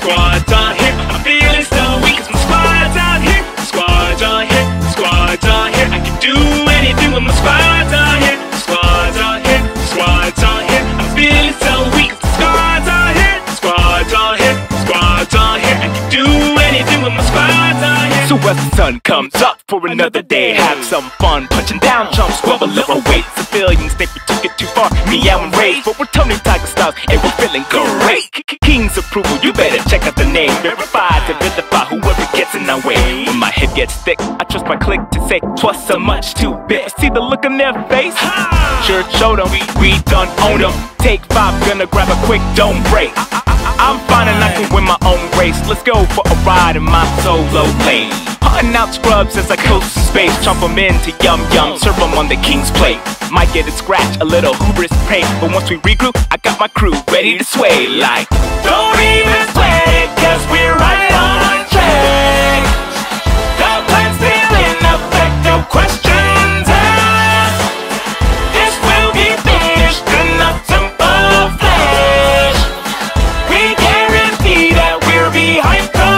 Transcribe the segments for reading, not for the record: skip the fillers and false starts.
squad's on here. I'm feeling so weak 'cause my squad's on here. Squad's on here, squad's on here. I can do anything with my squad's on here. Squad's on here, squad's on here. I'm feeling so weak 'cause the squad's on here. Squad's on here, squad's on here. I can do anything with my squad's on here. So as the sun comes up for another day, have some fun punching down chumps, squabble little weight. Civilians think we took it too far, meow and rage, but we're Tony Tiger styles and we're feeling great. King's approval, you better check out the name. Verified to vilify whoever gets in our way. When my head gets thick, I trust my click to say twas so much too big. See the look on their face? Sure showed them, we done own them. Take 5, gonna grab a quick, don't break. I'm fine and I can win my own race. Let's go for a ride in my solo lane. Hunting out scrubs as I coast in space. Chomp them into yum yum, serve them on the king's plate. Might get a scratch, a little hubris pain, but once we regroup, I got my crew ready to sway. Like, don't even sweat it, 'cause we're right on track. The plan's still in effect, no questions asked. This will be finished in a simple flash. We guarantee that we're behind the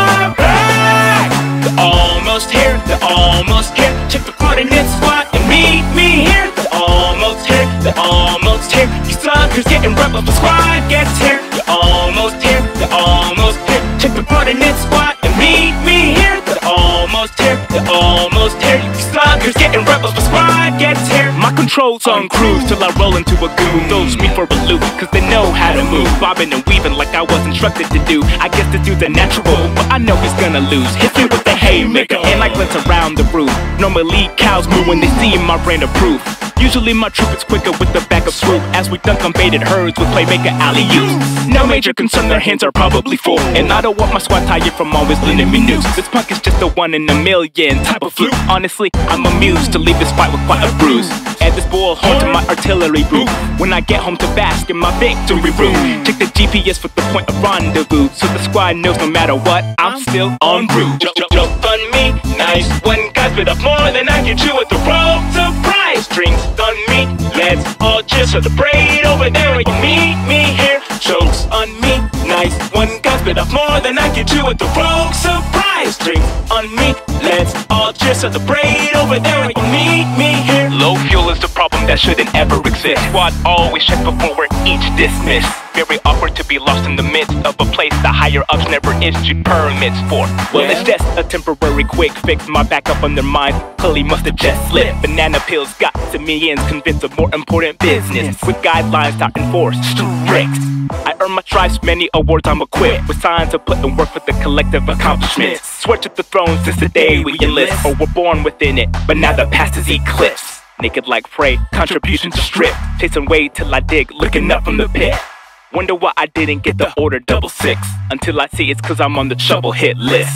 back. They're almost here, they're almost here. Check the coordinates, squad, and meet me here. They're almost here, they're almost here. You suckers getting rough if the squad gets here. You're almost here, they're almost here. Check the coordinates, squad, and meet me here. They're almost here, they're almost here. You suckers getting rough if the squad gets here. My control's on cruise till I roll into a goon. Those me for a loop, 'cause they know how to move. Bobbing and weaving like I was instructed to do. I guess to do the natural, but I know he's gonna lose. Hit me with the haymaker and I glance around the room. Normally cows moo when they see my brain approve. Usually my troop is quicker with the backup swoop. As we dunk on baited herds with playmaker alley-oops. No major concern, their hands are probably full. And I don't want my squad tired from always lending me news. This punk is just a 1 in a million type of fluke. Honestly, I'm amused to leave this fight with quite a bruise. Add this bull horn to my artillery boot. When I get home to bask in my victory room. Check the GPS for the point of rendezvous, so the squad knows no matter what, I'm still en route. Joke on me, nice one, guys, bit up more than I can chew at the rope. Surprise, drinks on me, let's all just celebrate over there when you meet me here. Jokes on me, nice one, guys, bit up more than I can chew at the rope. Surprise, drinks on me, let's all just celebrate over there when you meet me here. Low fuel is the problem that shouldn't ever exist. Squad always check before we're each dismissed. Very awkward to be lost in the midst of a place the higher ups never issued permits for. Well, it's just a temporary quick fix. My backup on their mind clearly must have just slipped. Banana pills got to me and convinced of more important business. With guidelines not enforced, strict. I earn my stripes, many awards I'm equipped with signs of putting work for the collective accomplishments. Swear to the throne since the day we enlist, or were born within it, but now the past is eclipsed. Naked like prey, contributions are stripped. Chasing way till I dig, looking up from the pit. Wonder why I didn't get the order 66. Until I see it's 'cause I'm on the trouble hit list.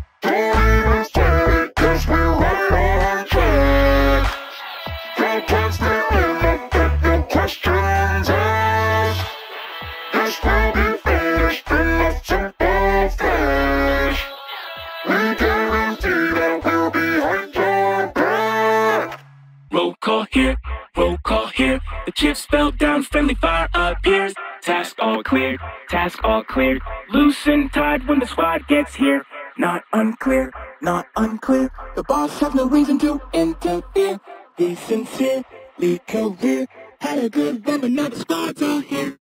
Roll call here, roll call here. The chips fell down, friendly fire appears. Task all cleared, task all cleared. Loose and tied when the squad gets here. Not unclear, not unclear. The boss has no reason to interfere. He's sincerely career. Had a good run, but now the squad's all here.